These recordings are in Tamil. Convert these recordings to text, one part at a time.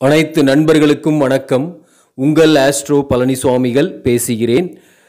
அனைத்து நண்பர்களுக்கும் வணக்கம். உங்கள் ஆஸ்ட்ரோ பழனி சுவாமிகள் பேசுகிறேன்.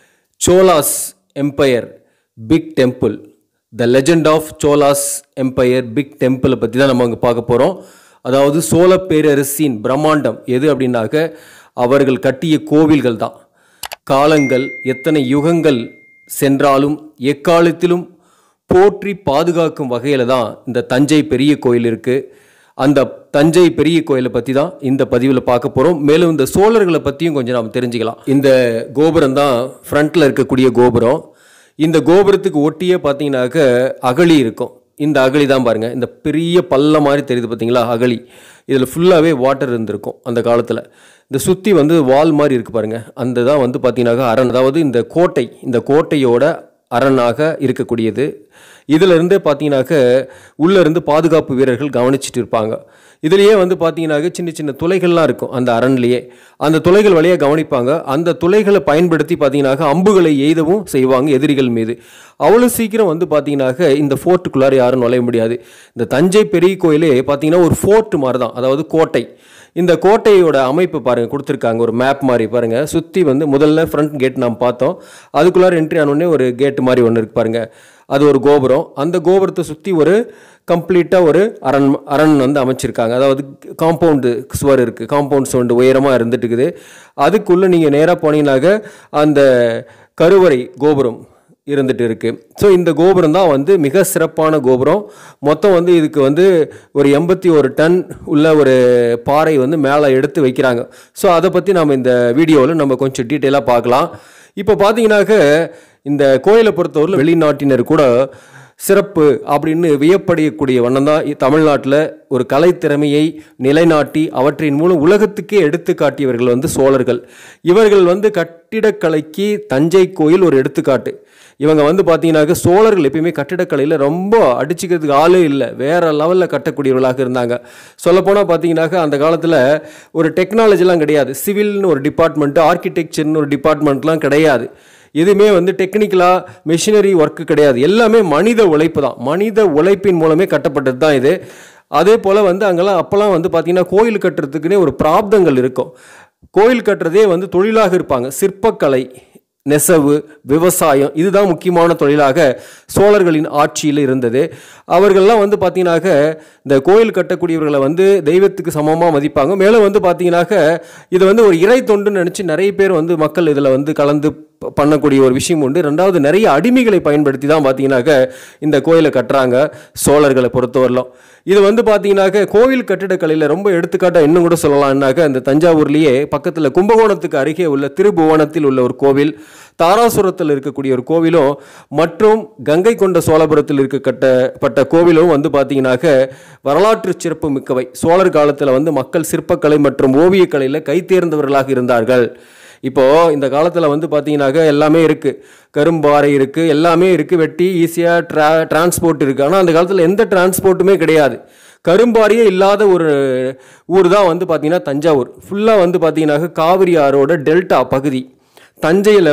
Cholas empire big temple, the legend of Cholas empire big டெம்பிளை பற்றி தான் நம்ம அங்கே பார்க்க போகிறோம். அதாவது சோழ பேரரசின் பிரம்மாண்டம் எது அப்படின்னாக்க அவர்கள் கட்டிய கோவில்கள் தான். காலங்கள் எத்தனை யுகங்கள் சென்றாலும் எக்காலத்திலும் போற்றி பாதுகாக்கும் வகையில் தான் இந்த தஞ்சை பெரிய கோயில் இருக்குது. அந்த தஞ்சை பெரிய கோயிலை பற்றி தான் இந்த பதிவில் பார்க்க போகிறோம். மேலும் இந்த சோழர்களை பற்றியும் கொஞ்சம் நாம் தெரிஞ்சுக்கலாம். இந்த கோபுரம் தான் ஃப்ரண்ட்டில் இருக்கக்கூடிய கோபுரம். இந்த கோபுரத்துக்கு ஒட்டியே பார்த்தீங்கன்னாக்க அகழி இருக்கும். இந்த அகழி தான் பாருங்கள், இந்த பெரிய பல்ல மாதிரி தெரியுது பார்த்தீங்களா அகழி. இதில் ஃபுல்லாகவே வாட்டர் இருந்திருக்கும் அந்த காலத்தில். இந்த சுற்றி வால் மாதிரி இருக்குது பாருங்கள், அந்த தான் பார்த்தீங்கன்னாக்க அரண். அதாவது இந்த கோட்டையோட அரணாக இருக்கக்கூடியது. இதில் இருந்தே பார்த்தீங்கன்னாக்க உள்ளேருந்து பாதுகாப்பு வீரர்கள் கவனிச்சுட்டு இருப்பாங்க. இதுலேயே பார்த்தீங்கன்னாக்க சின்ன சின்ன துளைகள்லாம் இருக்கும் அந்த அரண்லேயே. அந்த துளைகள் வழியாக கவனிப்பாங்க. அந்த துளைகளை பயன்படுத்தி பார்த்தீங்கன்னாக்க அம்புகளை எய்தவும் செய்வாங்க எதிரிகள் மீது. அவ்வளோ சீக்கிரம் பார்த்தீங்கன்னாக்க இந்த ஃபோர்ட்டுக்குள்ளார யாரும் நுழைய முடியாது. இந்த தஞ்சை பெரிய கோயிலே பார்த்தீங்கன்னா ஒரு ஃபோர்ட் மாதிரி தான், அதாவது கோட்டை. இந்த கோட்டையோட அமைப்பு பாருங்கள், கொடுத்துருக்காங்க ஒரு மேப் மாதிரி பாருங்கள். சுற்றி முதல்ல ஃப்ரண்ட் கேட் நாம் பார்த்தோம். அதுக்குள்ளார என்ட்ரி ஆனோடனே ஒரு கேட்டு மாதிரி ஒன்று இருக்குது பாருங்கள், அது ஒரு கோபுரம். அந்த கோபுரத்தை சுற்றி ஒரு கம்ப்ளீட்டாக ஒரு அரண் அமைச்சிருக்காங்க. அதாவது காம்பவுண்டு சுவர் இருக்குது, காம்பவுண்ட் சுவர் உயரமாக இருந்துட்டு இருக்குது. அதுக்குள்ளே நீங்கள் நேராக போனீங்கன்னாக்க அந்த கருவறை கோபுரம் இருந்துட்டு இருக்குது. ஸோ இந்த கோபுரம் தான் மிக சிறப்பான கோபுரம். மொத்தம் இதுக்கு ஒரு 81 டன் உள்ள ஒரு பாறை மேலே எடுத்து வைக்கிறாங்க. ஸோ அதை பற்றி நம்ம இந்த வீடியோவில் நம்ம கொஞ்சம் டீட்டெயிலாக பார்க்கலாம். இப்போ பார்த்தீங்கன்னாக்க இந்த கோயிலை பொறுத்தவரை வெளிநாட்டினர் கூட சிறப்பு அப்படின்னு வியப்படையக்கூடிய வண்ணம் தான் தமிழ்நாட்டில் ஒரு கலைத்திறமையை நிலைநாட்டி அவற்றின் மூலம் உலகத்துக்கே எடுத்து காட்டியவர்கள் சோழர்கள். இவர்கள் கட்டிடக்கலைக்கு தஞ்சை கோயில் ஒரு எடுத்துக்காட்டு. இவங்க பார்த்தீங்கன்னாக்க சோழர்கள் எப்பயுமே கட்டிடக்கலையில் ரொம்ப அடிச்சுக்கிறதுக்கு ஆளே இல்லை, வேறு லெவலில் கட்டக்கூடியவர்களாக இருந்தாங்க. சொல்லப்போனால் பார்த்தீங்கன்னாக்க அந்த காலத்தில் ஒரு டெக்னாலஜிலாம் கிடையாது. சிவில்னு ஒரு டிபார்ட்மெண்ட்டு, ஆர்கிடெக்சர்னு ஒரு டிபார்ட்மெண்ட்லாம் கிடையாது. எதுவுமே டெக்னிக்கலாக மிஷினரி ஒர்க்கு கிடையாது. எல்லாமே மனித உழைப்பு தான். மனித உழைப்பின் மூலமே கட்டப்பட்டது தான் இது. அதே போல் அங்கெல்லாம் அப்போல்லாம் பார்த்தீங்கன்னா கோயில் கட்டுறதுக்குன்னே ஒரு பிராப்தங்கள் இருக்கும். கோயில் கட்டுறதே தொழிலாக இருப்பாங்க. சிற்பக்கலை, நெசவு, விவசாயம், இதுதான் முக்கியமான தொழிலாக சோழர்களின் ஆட்சியில் இருந்தது. அவர்கள்லாம் பார்த்தீங்கன்னாக்க இந்த கோயில் கட்டக்கூடியவர்களை தெய்வத்துக்கு சமமாக மதிப்பாங்க. மேலும் பார்த்தீங்கன்னாக்க இதை ஒரு இறை தொண்டுன்னு நினச்சி நிறைய பேர் மக்கள் இதில் கலந்து பண்ணக்கூடிய ஒரு விஷயம் உண்டு. ரெண்டாவது, நிறைய அடிமைகளை பயன்படுத்தி தான் பார்த்தீங்கன்னாக்க இந்த கோயிலை கட்டுறாங்க சோழர்களை பொறுத்தவரையிலும். இது பார்த்தீங்கன்னாக்க கோவில் கட்டிடக்கலையில் ரொம்ப எடுத்துக்காட்டாக இன்னும் கூட சொல்லலாம்னாக்க இந்த தஞ்சாவூர்லேயே பக்கத்தில் கும்பகோணத்துக்கு அருகே உள்ள திருபுவனத்தில் உள்ள ஒரு கோவில், தாராசுரத்தில் இருக்கக்கூடிய ஒரு கோவிலும், மற்றும் கங்கை கொண்ட சோழபுரத்தில் இருக்க கட்டப்பட்ட கோவிலும் பார்த்தீங்கன்னாக்க வரலாற்று சிறப்பு மிக்கவை. சோழர் காலத்தில் மக்கள் சிற்பக்கலை மற்றும் ஓவியக்கலையில் கைத்தேர்ந்தவர்களாக இருந்தார்கள். இப்போது இந்த காலத்தில் பார்த்தீங்கன்னாக்க எல்லாமே இருக்குது, கரும்பாறை இருக்குது, எல்லாமே இருக்குது, வெட்டி ஈஸியாக டிரான்ஸ்போர்ட் இருக்குது. ஆனால் அந்த காலத்தில் எந்த டிரான்ஸ்போர்ட்டுமே கிடையாது. கரும்பாறையே இல்லாத ஒரு ஊர் தான் பார்த்தீங்கன்னா தஞ்சாவூர். ஃபுல்லாக பார்த்தீங்கன்னாக்க காவிரி ஆறோட டெல்டா பகுதி. தஞ்சையில்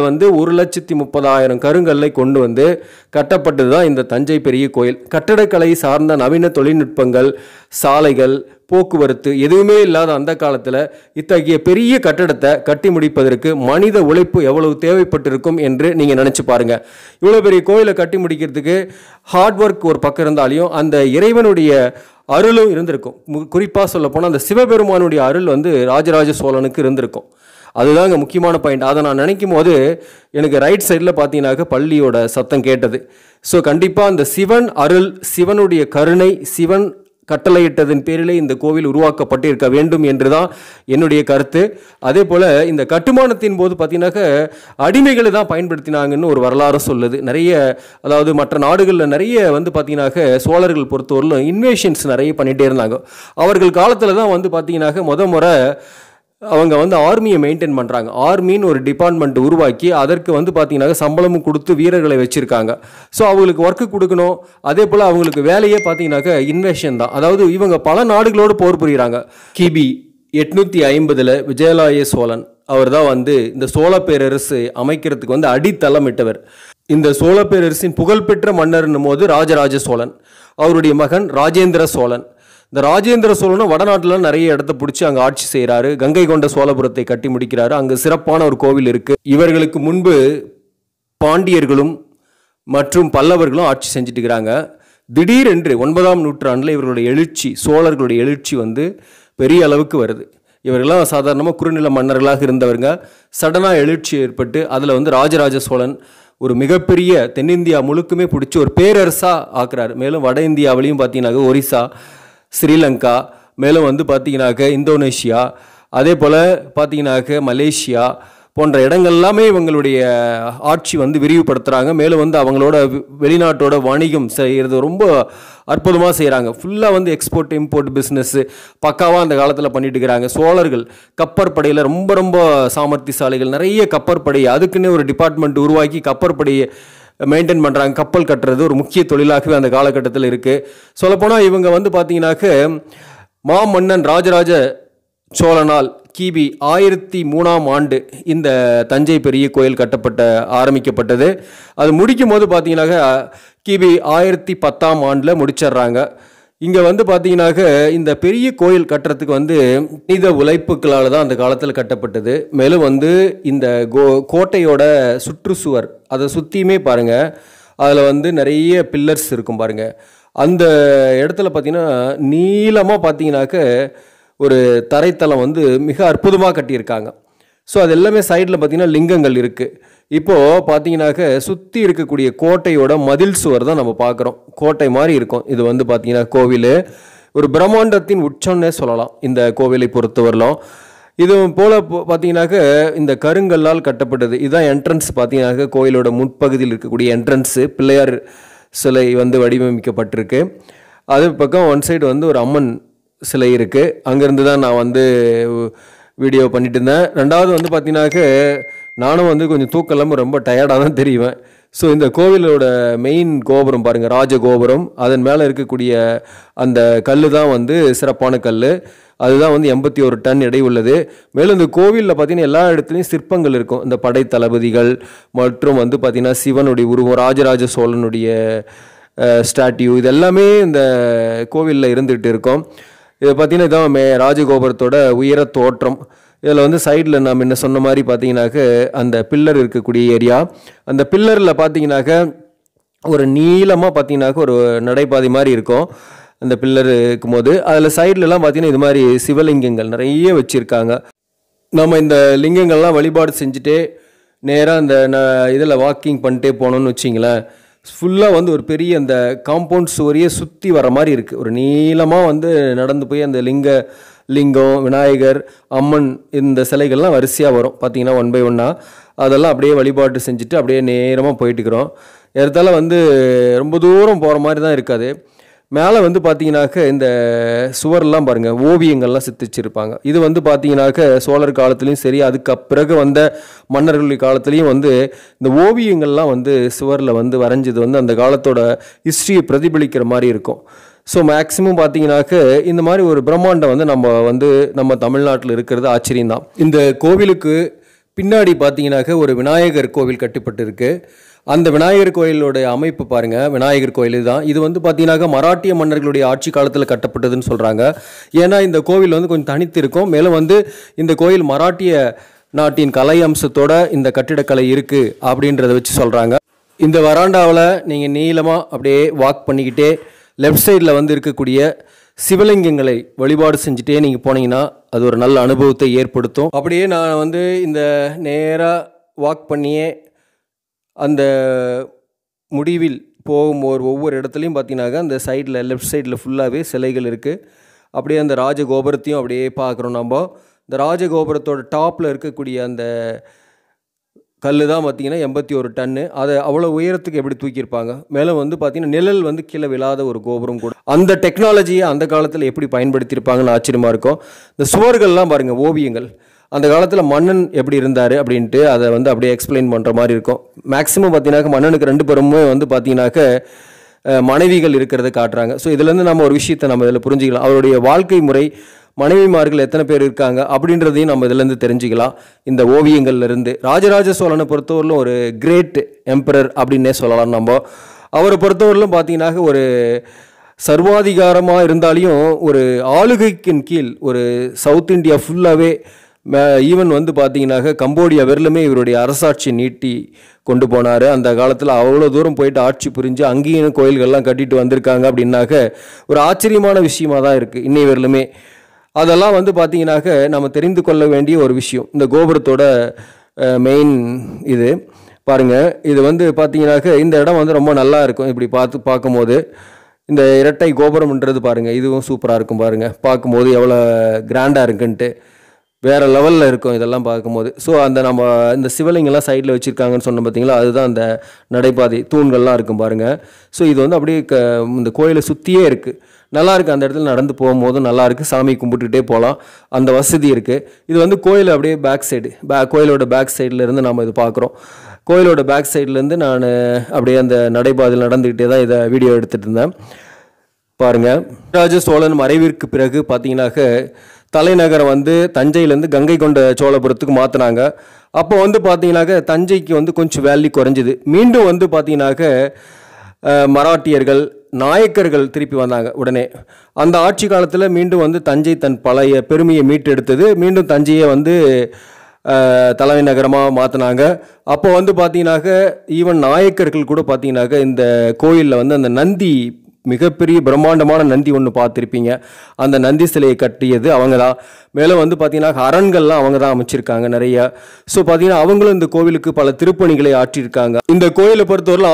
1,30,000 கருங்கல்லை கொண்டு கட்டப்பட்டது தான் இந்த தஞ்சை பெரிய கோயில். கட்டடக்கலை சார்ந்த நவீன தொழில்நுட்பங்கள், சாலைகள், போக்குவரத்து எதுவுமே இல்லாத அந்த காலத்தில் இத்தகைய பெரிய கட்டடத்தை கட்டி முடிப்பதற்கு மனித உழைப்பு எவ்வளவு தேவைப்பட்டிருக்கும் என்று நீங்கள் நினச்சி பாருங்கள். இவ்வளோ பெரிய கோயிலை கட்டி முடிக்கிறதுக்கு ஹார்ட் ஒர்க் ஒரு பக்கம் இருந்தாலையும் அந்த இறைவனுடைய அருளும் இருந்திருக்கும். குறிப்பாக சொல்ல போனால் அந்த சிவபெருமானுடைய அருள் ராஜராஜ சோழனுக்கு இருந்திருக்கும். அதுதாங்க முக்கியமான பாயிண்ட். அதை நான் நினைக்கும் போது எனக்கு ரைட் சைடில் பார்த்தீங்கன்னாக்க பள்ளியோட சத்தம் கேட்டது. ஸோ கண்டிப்பாக அந்த சிவன் அருள், சிவனுடைய கருணை, சிவன் கட்டளையிட்டதன் பேரிலே இந்த கோவில் உருவாக்கப்பட்டிருக்க வேண்டும் என்று தான் என்னுடைய கருத்து. அதே போல் இந்த கட்டுமானத்தின் போது பார்த்தீங்கன்னாக்க அடிமைகளை தான் பயன்படுத்தினாங்கன்னு ஒரு வரலாறு சொல்லுது. நிறைய, அதாவது மற்ற நாடுகளில் நிறைய பார்த்தீங்கன்னாக்க சோழர்கள் பொறுத்தவரையிலும் இன்வேஷன்ஸ் நிறைய பண்ணிகிட்டே இருந்தாங்க. அவர்கள் காலத்தில் தான் பார்த்தீங்கன்னாக்க முறை அவங்க ஆர்மியை மெயின்டைன் பண்ணுறாங்க. ஆர்மின்னு ஒரு டிபார்ட்மெண்ட் உருவாக்கி அதற்கு பார்த்தீங்கன்னா சம்பளமும் கொடுத்து வீரர்களை வச்சுருக்காங்க. ஸோ அவங்களுக்கு ஒர்க்கு கொடுக்கணும். அதே போல் அவங்களுக்கு வேலையே பார்த்தீங்கன்னாக்க இன்வெஷன் தான். அதாவது இவங்க பல நாடுகளோடு போர் புரிகிறாங்க. கிபி 850 விஜயாலய சோழன் அவர் தான் இந்த சோழ பேரரசு அமைக்கிறதுக்கு அடித்தளமிட்டவர். இந்த சோழ பேரரசின் புகழ்பெற்ற மன்னர்னும் போது ராஜராஜ சோழன், அவருடைய மகன் ராஜேந்திர சோழன். இந்த ராஜேந்திர சோழனும் வடநாட்டில் நிறைய இடத்த பிடிச்சி அங்கே ஆட்சி செய்கிறாரு. கங்கை கொண்ட சோழபுரத்தை கட்டி முடிக்கிறாரு. அங்கே சிறப்பான ஒரு கோவில் இருக்குது. இவர்களுக்கு முன்பு பாண்டியர்களும் மற்றும் பல்லவர்களும் ஆட்சி செஞ்சுட்டு இருக்கிறாங்க. திடீரென்று 9ஆம் நூற்றாண்டில் இவர்களுடைய எழுச்சி, சோழர்களுடைய எழுச்சி வந்து பெரிய அளவுக்கு வருது. இவர்கள்லாம் சாதாரணமாக குறுநில மன்னர்களாக இருந்தவங்க. சடனாக எழுச்சி ஏற்பட்டு அதில் வந்து ராஜராஜ சோழன் ஒரு மிகப்பெரிய தென்னிந்தியா முழுக்குமே பிடிச்சி ஒரு பேரரசாக ஆக்குறாரு. மேலும் வட இந்தியாவிலையும் பார்த்தீங்கன்னாக்க ஒரிசா, ஸ்ரீலங்கா, மேலும் வந்து பார்த்தீங்கன்னாக்க இந்தோனேஷியா, அதே போல் பார்த்தீங்கன்னாக்க மலேசியா போன்ற இடங்கள் எல்லாமே இவங்களுடைய ஆட்சி வந்து விரிவுபடுத்துகிறாங்க. மேலும் வந்து அவங்களோட வெளிநாட்டோட வணிகம் செய்கிறது ரொம்ப அற்புதமாக செய்கிறாங்க. ஃபுல்லாக வந்து எக்ஸ்போர்ட் இம்போர்ட் பிஸ்னஸ்ஸு பக்காவாக அந்த காலத்தில் பண்ணிட்டு இருக்கிறாங்க. சோழர்கள் கப்பற்படையில் ரொம்ப ரொம்ப சாமர்த்தியசாலிகள். நிறைய கப்பற்படை, அதுக்குன்னு ஒரு டிபார்ட்மெண்ட் உருவாக்கி கப்பற்படையை மெயின்டைன் பண்ணுறாங்க. கப்பல் கட்டுறது ஒரு முக்கிய தொழிலாகவே அந்த காலகட்டத்தில் இருக்குது. சொல்லப்போனால் இவங்க வந்து பார்த்தீங்கன்னாக்க மாமன்னன் ராஜராஜ சோழனால் கிபி 1003ஆம் ஆண்டு இந்த தஞ்சை பெரிய கோயில் ஆரம்பிக்கப்பட்டது. அது முடிக்கும் போது பார்த்தீங்கன்னாக்க கிபி 1010ஆம் ஆண்டில் முடிச்சிடுறாங்க. இங்கே வந்து பார்த்தீங்கன்னாக்க இந்த பெரிய கோயில் கட்டுறதுக்கு வந்து மனித உழைப்புகளால் தான் அந்த காலத்தில் கட்டப்பட்டது. மேலும் வந்து இந்த கோட்டையோட சுற்றுச்சுவர் அதை சுற்றியுமே பாருங்கள், அதில் வந்து நிறைய பில்லர்ஸ் இருக்கும் பாருங்கள். அந்த இடத்துல பார்த்தீங்கன்னா நீளமாக பார்த்தீங்கன்னாக்க ஒரு தரைத்தளம் வந்து மிக அற்புதமாக கட்டியிருக்காங்க. ஸோ அது எல்லாமே சைடில் பார்த்தீங்கன்னா லிங்கங்கள் இருக்குது. இப்போது பார்த்தீங்கன்னாக்க சுற்றி இருக்கக்கூடிய கோட்டையோட மதில் சுவர் தான் நம்ம பார்க்குறோம். கோட்டை மாதிரி இருக்கும். இது வந்து பார்த்தீங்கன்னா கோவில் ஒரு பிரம்மாண்டத்தின் உச்சம்னே சொல்லலாம் இந்த கோவிலை பொறுத்தவரையிலும். இது போல் பார்த்தீங்கன்னாக்க இந்த கருங்கல்லால் கட்டப்பட்டது. இதுதான் என்ட்ரன்ஸ். பார்த்தீங்கன்னாக்க கோயிலோட முன்பகுதியில் இருக்கக்கூடிய என்ட்ரன்ஸு பிள்ளையார் சிலை வந்து வடிவமைக்கப்பட்டிருக்கு. அது பக்கம் ஒன் சைடு வந்து ஒரு அம்மன் சிலை இருக்குது. அங்கேருந்து தான் நான் வந்து வீடியோ பண்ணிட்டு இருந்தேன். ரெண்டாவது வந்து பார்த்தீங்கன்னாக்க நானும் வந்து கொஞ்சம் தூக்கலாமல் ரொம்ப டயர்டாக தான் தெரியுவேன். ஸோ இந்த கோவிலோட மெயின் கோபுரம் பாருங்கள், ராஜகோபுரம். அதன் மேலே இருக்கக்கூடிய அந்த கல் தான் வந்து சிறப்பான கல். அதுதான் வந்து 81 டன் எடை உள்ளது. மேலும் இந்த கோவிலில் பார்த்தீங்கன்னா எல்லா இடத்துலையும் சிற்பங்கள் இருக்கும். இந்த படை தளபதிகள் மற்றும் வந்து பார்த்திங்கன்னா சிவனுடைய உருவம், ராஜராஜ சோழனுடைய ஸ்டாட்யூ, இது எல்லாமே இந்த கோவிலில் இருந்துகிட்டு இருக்கும். இதை பார்த்தீங்கன்னா இதான் ராஜகோபுரத்தோட உயர தோற்றம். இதில் வந்து சைடில் நம்ம என்ன சொன்ன மாதிரி பார்த்தீங்கன்னாக்க அந்த பில்லர் இருக்கக்கூடிய ஏரியா. அந்த பில்லரில் பார்த்தீங்கன்னாக்க ஒரு நீளமாக பார்த்தீங்கன்னாக்க ஒரு நடைபாதை மாதிரி இருக்கும். அந்த பில்லர் இருக்கும்போது அதில் சைட்லலாம் பார்த்தீங்கன்னா இது மாதிரி சிவலிங்கங்கள் நிறைய வச்சுருக்காங்க. நம்ம இந்த லிங்கங்கள்லாம் வழிபாடு செஞ்சுட்டு நேராக அந்த இதில் வாக்கிங் பண்ணிட்டே போனோம்னு வச்சிங்களேன், ஃபுல்லாக வந்து ஒரு பெரிய அந்த காம்பவுண்ட் சுவரையே சுற்றி வர மாதிரி இருக்குது. ஒரு நீளமாக வந்து நடந்து போய் அந்த லிங்கம், விநாயகர், அம்மன் இந்த சிலைகள்லாம் வரிசையாக வரும். பார்த்திங்கன்னா 1 by 1 அதெல்லாம் அப்படியே வழிபாட்டு செஞ்சுட்டு அப்படியே நேரமாக போயிட்டுருக்குறோம். இடத்தால வந்து ரொம்ப தூரம் போகிற மாதிரி தான் இருக்காது. மேலே வந்து பார்த்தீங்கன்னாக்க இந்த சுவர்லாம் பாருங்கள், ஓவியங்கள்லாம் சித்திச்சிருப்பாங்க. இது வந்து பார்த்தீங்கன்னாக்க சோழர் காலத்துலேயும் சரி, அதுக்கு பிறகு வந்த மன்னர்களுடைய காலத்துலேயும் வந்து இந்த ஓவியங்கள்லாம் வந்து சுவரில் வந்து வரைஞ்சது வந்து அந்த காலத்தோட ஹிஸ்ட்ரியை பிரதிபலிக்கிற மாதிரி இருக்கும். ஸோ மேக்ஸிமம் பார்த்தீங்கன்னாக்க இந்த மாதிரி ஒரு பிரம்மாண்டம் வந்து நம்ம தமிழ்நாட்டில் இருக்கிறது ஆச்சரியம்தான். இந்த கோவிலுக்கு பின்னாடி பார்த்தீங்கன்னாக்க ஒரு விநாயகர் கோவில் கட்டப்பட்டு இருக்குது. அந்த விநாயகர் கோயிலோட அமைப்பு பாருங்கள், விநாயகர் கோயில் தான். இது வந்து பார்த்தீங்கன்னாக்க மராட்டிய மன்னர்களுடைய ஆட்சி காலத்தில் கட்டப்பட்டதுன்னு சொல்கிறாங்க. ஏன்னா இந்த கோவில் வந்து கொஞ்சம் தனித்து இருக்கும். மேலும் வந்து இந்த கோயில் மராட்டிய நாட்டின் கலை அம்சத்தோட இந்த கட்டிடக்கலை இருக்குது அப்படின்றத வச்சு சொல்கிறாங்க. இந்த வராண்டாவில் நீங்கள் நீளமாக அப்படியே வாக் பண்ணிக்கிட்டே லெஃப்ட் சைடில் வந்து இருக்கக்கூடிய சிவலிங்கங்களை வழிபாடு செஞ்சுட்டே நீங்கள் போனீங்கன்னா அது ஒரு நல்ல அனுபவத்தை ஏற்படுத்தும். அப்படியே நான் வந்து இந்த நேராக வாக் பண்ணியே அந்த முடிவில் போகும்போது ஒவ்வொரு இடத்துலையும் பார்த்தீங்கன்னாக்க அந்த சைடில் லெஃப்ட் சைடில் ஃபுல்லாகவே சிலைகள் இருக்குது. அப்படியே அந்த ராஜகோபுரத்தையும் அப்படியே பார்க்குறோம். நம்ம இந்த ராஜகோபுரத்தோட டாப்பில் இருக்கக்கூடிய அந்த கல் தான் பார்த்திங்கன்னா 81 டன்னு. அதை அவ்வளோ உயரத்துக்கு எப்படி தூக்கியிருப்பாங்க. மேலும் வந்து பார்த்திங்கன்னா நிழல் வந்து கீழே விழாத ஒரு கோபுரம் கூட. அந்த டெக்னாலஜியை அந்த காலத்தில் எப்படி பயன்படுத்தியிருப்பாங்கன்னு ஆச்சரியமாக இருக்கும். இந்த சுவர்கள்லாம் பாருங்கள், ஓவியங்கள். அந்த காலத்தில் மன்னன் எப்படி இருந்தார் அப்படின்ட்டு அதை வந்து அப்படியே எக்ஸ்பிளைன் பண்ணுற மாதிரி இருக்கும். மேக்ஸிமம் பார்த்தீங்கன்னாக்க மன்னனுக்கு 2 பேருமே வந்து பார்த்தீங்கன்னாக்க மனைவிகள் இருக்கிறத காட்டுறாங்க. ஸோ இதுலேருந்து நம்ம ஒரு விஷயத்தை நம்ம இதில் புரிஞ்சிக்கலாம். அவருடைய வாழ்க்கை முறை, மனைவிமார்கள் எத்தனை பேர் இருக்காங்க அப்படின்றதையும் நம்ம இதுலேருந்து தெரிஞ்சுக்கலாம் இந்த ஓவியங்கள்லேருந்து. ராஜராஜ சோழனை பொறுத்தவரையிலும் ஒரு கிரேட் எம்பரர் அப்படின்னே சொல்லலாம். நம்ம அவரை பொறுத்தவரையிலும் பார்த்தீங்கன்னாக்க ஒரு சர்வாதிகாரமாக இருந்தாலையும் ஒரு ஆளுகைக்கின் கீழ் ஒரு சவுத் இந்தியா ஃபுல்லாகவே ஈவன் வந்து பார்த்தீங்கன்னாக்க கம்போடியா வரலுமே இவருடைய அரசாட்சி நீட்டி கொண்டு போனார். அந்த காலத்தில் அவ்வளோ தூரம் போயிட்டு ஆட்சி புரிஞ்சு அங்கேயும் கோயில்கள்லாம் கட்டிட்டு வந்திருக்காங்க அப்படின்னாக்க ஒரு ஆச்சரியமான விஷயமாக தான் இருக்குது இன்னை வரலுமே. அதெல்லாம் வந்து பார்த்தீங்கன்னாக்க நம்ம தெரிந்து கொள்ள வேண்டிய ஒரு விஷயம். இந்த கோபுரத்தோட மெயின் இது பாருங்கள். இது வந்து பார்த்தீங்கன்னாக்க இந்த இடம் வந்து ரொம்ப நல்லா இருக்கும். இப்படி பார்க்கும்போது இந்த இரட்டை கோபுரம்ன்றது பாருங்கள், இதுவும் சூப்பராக இருக்கும் பாருங்கள். பார்க்கும்போது எவ்வளோ கிராண்டாக இருக்குன்ட்டு வேறு லெவலில் இருக்கும் இதெல்லாம் பார்க்கும்போது. ஸோ அந்த நம்ம இந்த சிவலிங்கெல்லாம் சைடில் வச்சுருக்காங்கன்னு சொன்னோம் பார்த்தீங்களா, அதுதான் அந்த நடைபாதை தூண்கள்லாம் இருக்கும் பாருங்கள். ஸோ இது வந்து அப்படியே இந்த கோயிலை சுற்றியே இருக்குது. நல்லாயிருக்கு. அந்த இடத்துல நடந்து போகும்போதும் நல்லாயிருக்கு. சாமி கும்பிட்டுக்கிட்டே போகலாம், அந்த வசதி இருக்குது. இது வந்து கோயில் அப்படியே பேக் சைடு கோயிலோட பேக் சைட்லேருந்து நம்ம இது பார்க்குறோம். கோயிலோட பேக் சைட்லேருந்து நான் அப்படியே அந்த நடைபாதையில் நடந்துக்கிட்டே தான் இதை வீடியோ எடுத்துகிட்டு இருந்தேன். பாருங்கள், ராஜ சோழன் மறைவிற்கு பிறகு பார்த்தீங்கன்னாக்க தலைநகரம் வந்து தஞ்சையிலேருந்து கங்கை கொண்ட சோழபுரத்துக்கு மாற்றினாங்க. அப்போ வந்து பார்த்தீங்கன்னாக்க தஞ்சைக்கு வந்து கொஞ்சம் வேல்யூ குறைஞ்சிது. மீண்டும் வந்து பார்த்தீங்கன்னாக்க மராட்டியர்கள் நாயக்கர்கள் திருப்பி வந்தாங்க. உடனே அந்த ஆட்சி காலத்தில் மீண்டும் வந்து தஞ்சை தன் பழைய பெருமையை மீட்டெடுத்தது. மீண்டும் தஞ்சையை வந்து தலைமை நகரமாக மாற்றினாங்க. அப்போ வந்து பார்த்தீங்கன்னாக்க ஈவன் நாயக்கர்கள் கூட பார்த்தீங்கன்னாக்க இந்த கோயிலில் வந்து அந்த நந்தி, மிகப்பெரிய பிரம்மாண்டமான நந்தி ஒன்று பார்த்துருப்பீங்க. அந்த நந்தி சிலையை கட்டியது அவங்க தான். மேலும் வந்து பார்த்தீங்கன்னா அரண்கள்லாம் அவங்க தான் அமைச்சிருக்காங்க நிறையா. ஸோ பார்த்தீங்கன்னா அவங்களும் இந்த கோவிலுக்கு பல திருப்பணிகளை ஆற்றியிருக்காங்க. இந்த கோயிலை பொறுத்தவரையில்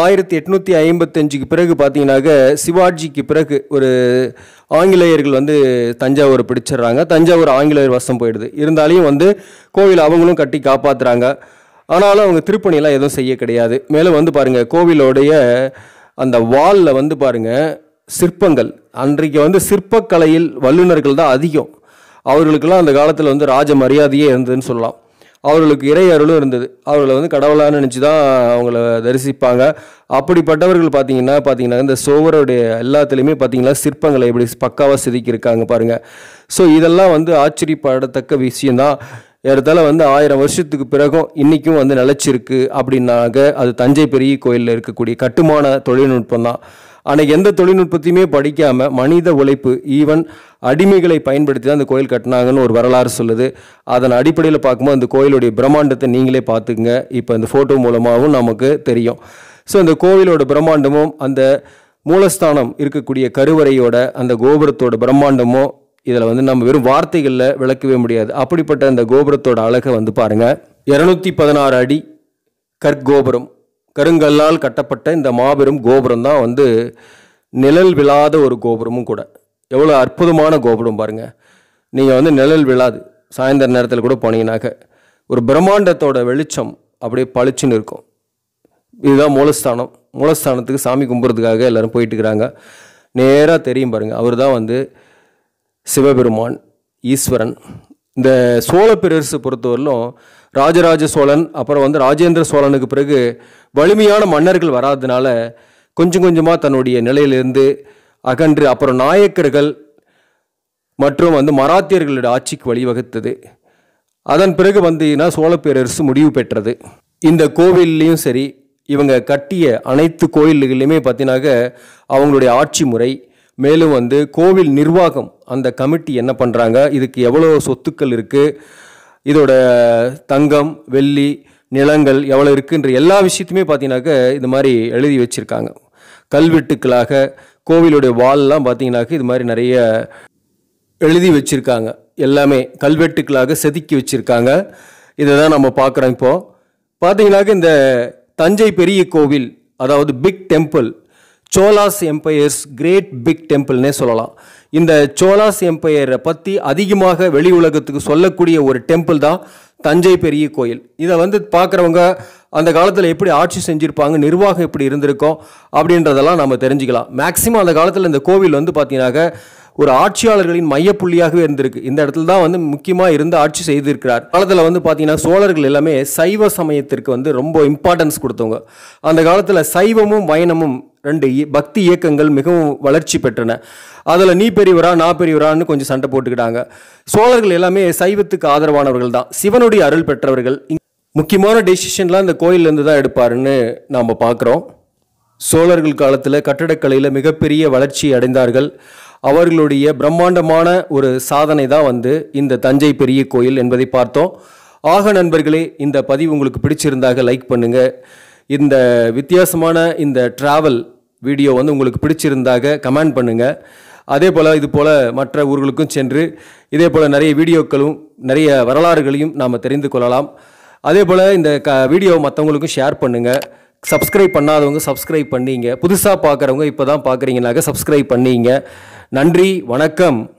1855க்கு பிறகு பார்த்தீங்கன்னாக்க சிவாஜிக்கு பிறகு ஒரு ஆங்கிலேயர்கள் வந்து தஞ்சாவூரை பிடிச்சிடுறாங்க. தஞ்சாவூர் ஆங்கிலேயர் வசம் போயிடுது. இருந்தாலையும் வந்து கோவில் அவங்களும் கட்டி காப்பாற்றுறாங்க. ஆனாலும் அவங்க திருப்பணியெல்லாம் எதுவும் செய்ய கிடையாது. மேலும் வந்து பாருங்கள், கோவிலோடைய அந்த வாலில் வந்து பாருங்கள் சிற்பங்கள். அன்றைக்கு வந்து சிற்பக்கலையில் வல்லுநர்கள் தான் அதிகம். அவர்களுக்கெல்லாம் அந்த காலத்தில் வந்து ராஜ மரியாதையே இருந்ததுன்னு சொல்லலாம். அவர்களுக்கு இறை அருளும் இருந்தது. அவர்களை வந்து கடவுளாக நினச்சி தான் அவங்கள தரிசிப்பாங்க. அப்படிப்பட்டவர்கள் பார்த்தீங்கன்னா இந்த சுவருடைய எல்லாத்துலேயுமே பார்த்தீங்கன்னா சிற்பங்களை எப்படி பக்காவாக செதுக்கியிருக்காங்க பாருங்கள். ஸோ இதெல்லாம் வந்து ஆச்சரியப்படத்தக்க விஷயந்தான். ஏறத்தாழ வந்து 1000 வருஷத்துக்கு பிறகும் இன்றைக்கும் வந்து நிலச்சிருக்கு அப்படின்னாக்க அது தஞ்சை பெரிய கோயிலில் இருக்கக்கூடிய கட்டுமான தொழில்நுட்பம் தான். அன்றைக்கி எந்த தொழில்நுட்பத்தையுமே படிக்காமல் மனித உழைப்பு, ஈவன் அடிமைகளை பயன்படுத்தி தான் அந்த கோயில் கட்டினாங்கன்னு ஒரு வரலாறு சொல்லுது. அதன் அடிப்படையில் பார்க்கும்போது அந்த கோயிலுடைய பிரம்மாண்டத்தை நீங்களே பார்த்துக்குங்க. இப்போ இந்த ஃபோட்டோ மூலமாகவும் நமக்கு தெரியும். ஸோ இந்த கோவிலோட பிரம்மாண்டமும் அந்த மூலஸ்தானம் இருக்கக்கூடிய கருவறையோட அந்த கோபுரத்தோட பிரம்மாண்டமும் இதில் வந்து நம்ம வெறும் வார்த்தைகளில் விளக்கவே முடியாது. அப்படிப்பட்ட அந்த கோபுரத்தோட அழகை வந்து பாருங்கள். 216 அடி கற்கோபுரம், கருங்கல்லால் கட்டப்பட்ட இந்த மாபெரும் கோபுரம் தான் வந்து நிழல் விழாத ஒரு கோபுரமும் கூட. எவ்வளோ அற்புதமான கோபுரம் பாருங்கள். நீங்கள் வந்து நிழல் விழாது. சாயந்தர நேரத்தில் கூட போனீங்கன்னாக்க ஒரு பிரம்மாண்டத்தோட வெளிச்சம் அப்படியே பளிச்சுன்னு இருக்கும். இதுதான் மூலஸ்தானம். மூலஸ்தானத்துக்கு சாமி கும்பிட்றதுக்காக எல்லோரும் போயிட்டு இருக்கிறாங்க. நேராக தெரியும் பாருங்கள், அவர் தான் வந்து சிவபெருமான், ஈஸ்வரன். இந்த சோழ பேரரசு பொறுத்தவரையிலும் ராஜராஜ சோழன், அப்புறம் வந்து ராஜேந்திர சோழனுக்கு பிறகு வலிமையான மன்னர்கள் வராதனால கொஞ்சம் கொஞ்சமாக தன்னுடைய நிலையிலிருந்து அகன்று அப்புறம் நாயக்கர்கள் மற்றும் வந்து மராத்தியர்களுடைய ஆட்சிக்கு வழிவகுத்தது. அதன் பிறகு வந்தீங்கன்னா சோழ பேரரசு முடிவு பெற்றது. இந்த கோவில்லையும் சரி, இவங்க கட்டிய அனைத்து கோயில்களையுமே பார்த்தீங்கன்னாக்க அவங்களுடைய ஆட்சி முறை, மேலும் வந்து கோவில் நிர்வாகம், அந்த கமிட்டி என்ன பண்ணுறாங்க, இதுக்கு எவ்வளோ சொத்துக்கள் இருக்குது, இதோட தங்கம் வெள்ளி நிலங்கள் எவ்வளோ இருக்குன்ற எல்லா விஷயத்தையுமே பார்த்தீங்கன்னாக்க இது மாதிரி எழுதி வச்சுருக்காங்க. கல்வெட்டுக்களாக கோவிலுடைய வால்லாம் பார்த்தீங்கன்னாக்க இது மாதிரி நிறைய எழுதி வச்சுருக்காங்க. எல்லாமே கல்வெட்டுக்களாக செதுக்கி வச்சுருக்காங்க. இதை தான் நம்ம பார்க்குறோம். இப்போது பார்த்தீங்கன்னாக்க இந்த தஞ்சை பெரிய கோவில், அதாவது big temple, Cholas empires great big டெம்பிள்னே சொல்லலாம். இந்த சோலாஸ் எம்பையரை பற்றி அதிகமாக வெளி உலகத்துக்கு சொல்லக்கூடிய ஒரு டெம்பிள் தான் தஞ்சை பெரிய கோயில். இதை வந்து பார்க்குறவங்க அந்த காலத்தில் எப்படி ஆட்சி செஞ்சுருப்பாங்க, நிர்வாகம் எப்படி இருந்திருக்கும் அப்படின்றதெல்லாம் நம்ம தெரிஞ்சுக்கலாம். மேக்சிமம் அந்த காலத்தில் இந்த கோவில் வந்து பார்த்தீங்கன்னாக்க ஒரு ஆட்சியாளர்களின் மையப்புள்ளியாகவே இருந்திருக்கு. இந்த இடத்துல தான் வந்து முக்கியமாக இருந்து ஆட்சி செய்திருக்கிறார். காலத்தில் வந்து பார்த்தீங்கன்னா சோழர்கள் எல்லாமே சைவ சமயத்திற்கு வந்து ரொம்ப இம்பார்ட்டன்ஸ் கொடுத்தவங்க. அந்த காலத்தில் சைவமும் வைணமும் ரெண்டு பக்தி இயக்கங்கள் மிகவும் வளர்ச்சி பெற்றன. அதில் நீ பெரியவரா நான் பெரியவரான்னு கொஞ்சம் சண்டை போட்டுக்கிட்டாங்க. சோழர்கள் எல்லாமே சைவத்துக்கு ஆதரவானவர்கள் தான், சிவனுடைய அருள் பெற்றவர்கள். முக்கியமான டெசிஷன்லாம் இந்த கோயிலேருந்து தான் எடுப்பாருன்னு நாம் பார்க்குறோம். சோழர்கள் காலத்தில் கட்டடக்கலையில் மிகப்பெரிய வளர்ச்சி அடைந்தார்கள். அவர்களுடைய பிரம்மாண்டமான ஒரு சாதனை தான் இந்த தஞ்சை பெரிய கோயில் என்பதை பார்த்தோம். ஆக நண்பர்களே, இந்த பதிவு உங்களுக்கு பிடிச்சிருந்தாக லைக் பண்ணுங்கள். இந்த வித்தியாசமான இந்த ட்ராவல் வீடியோ உங்களுக்கு பிடிச்சிருந்தாக கமெண்ட் பண்ணுங்கள். அதே போல் இது போல் மற்ற ஊர்களுக்கும் சென்று இதே போல் நிறைய வீடியோக்களும் நிறைய வரலாறுகளையும் நாம் தெரிந்து கொள்ளலாம். அதே போல் இந்த வீடியோவை மற்றவங்களுக்கும் ஷேர் பண்ணுங்கள். சப்ஸ்கிரைப் பண்ணாதவங்க சப்ஸ்கிரைப் பண்ணிங்க. புதுசாக பார்க்குறவங்க இப்போ தான் பார்க்குறீங்கனாக்க சப்ஸ்கிரைப் பண்ணிங்க. நன்றி, வணக்கம்.